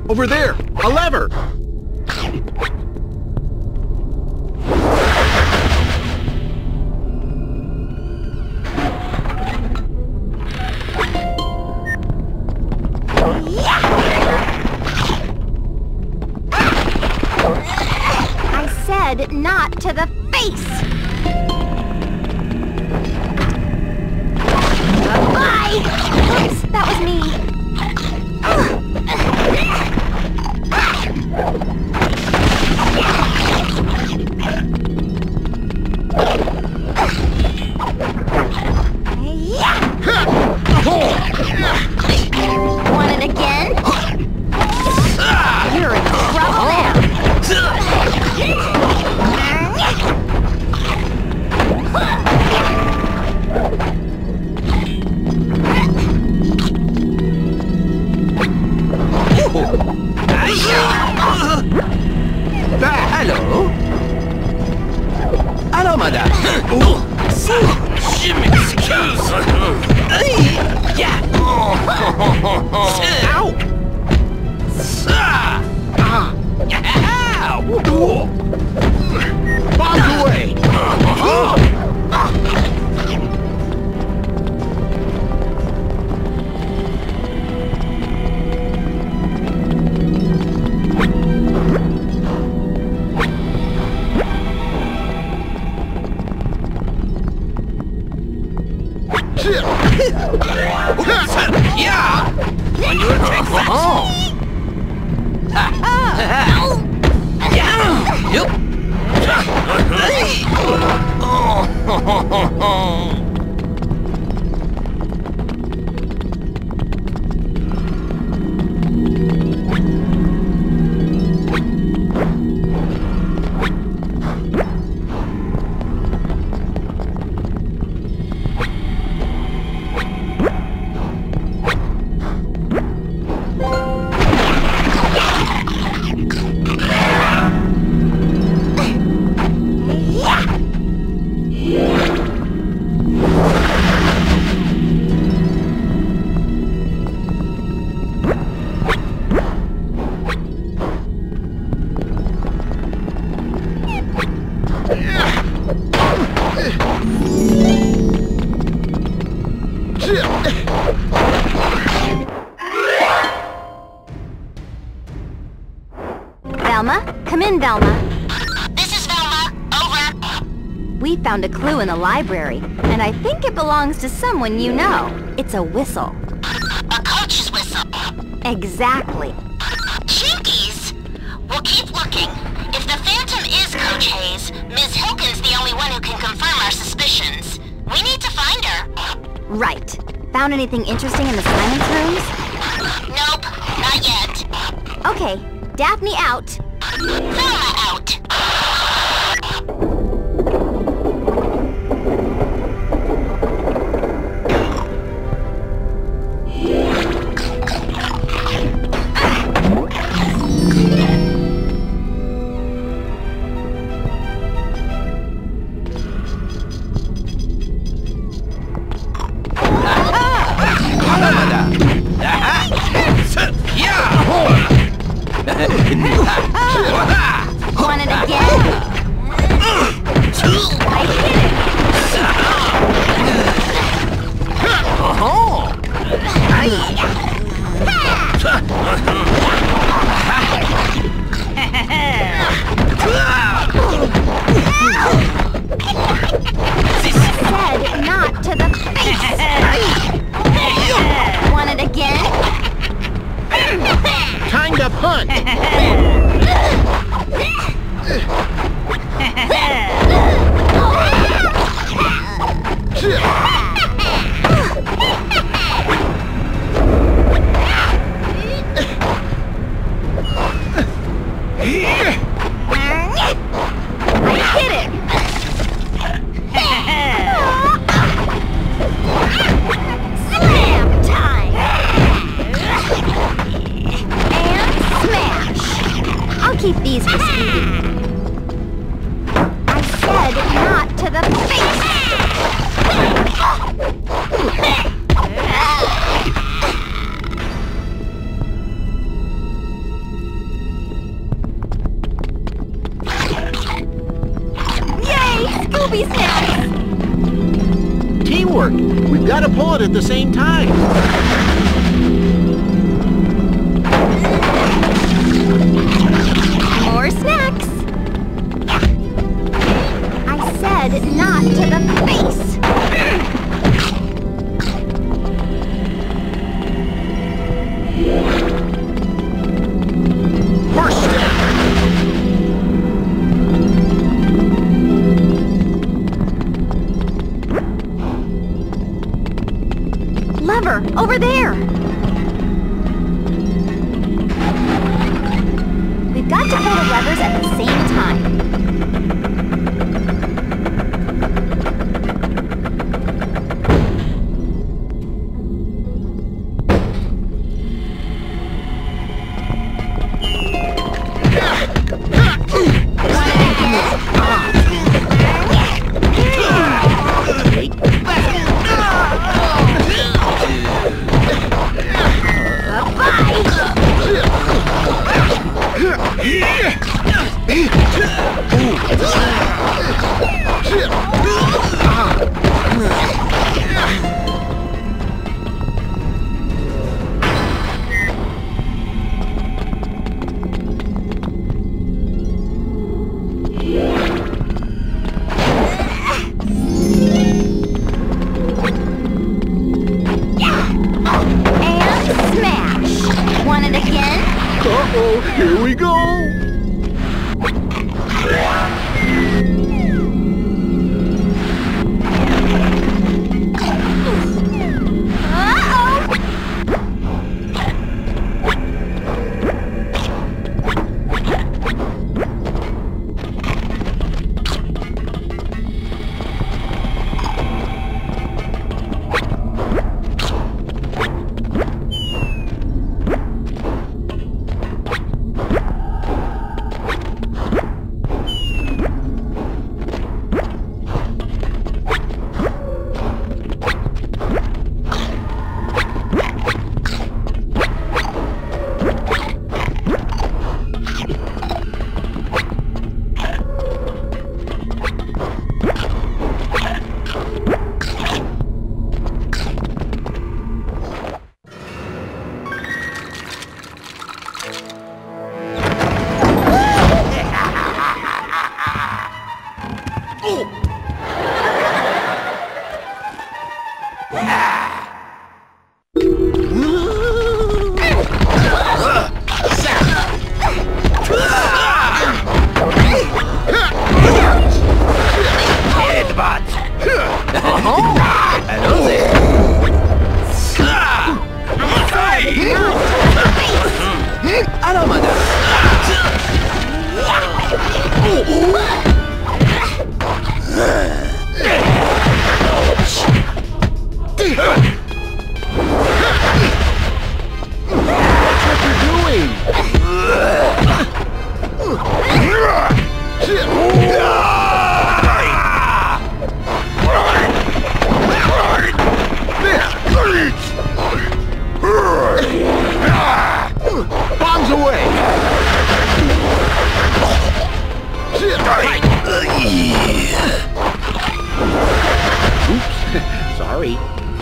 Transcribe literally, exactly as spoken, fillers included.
Over there! A lever! I said not to the face! Bye! Oops, that was me. Want it again? You're in trouble now. Hello? Hello, madame. Je m'excuse. Yeah. Ow. Ow. Bombs away! Yeah! On your attack! Oh! Yeah! Yup! Velma? Come in, Velma. This is Velma. Over. We found a clue in the library, and I think it belongs to someone you know. It's a whistle. A coach's whistle. Exactly. Jinkies! We'll keep looking. If the Phantom is Coach Hayes, Miss Hilton's the only one who can confirm our suspicions. We need to find her. Right. Found anything interesting in the silence rooms? Nope, not yet. Okay, Daphne out. Velma out. Want it again? I hit it! Oh! Said not to the face! Want it again? Time to punt! I hit it! Slam time! And smash! I'll keep these for Scooby. Gotta pull it at the same time. More snacks. I said not to the face. First step. Lever, over there. We've got to pull the levers at the same time. Uh-oh, here we go! Bombs away! Oops, sorry.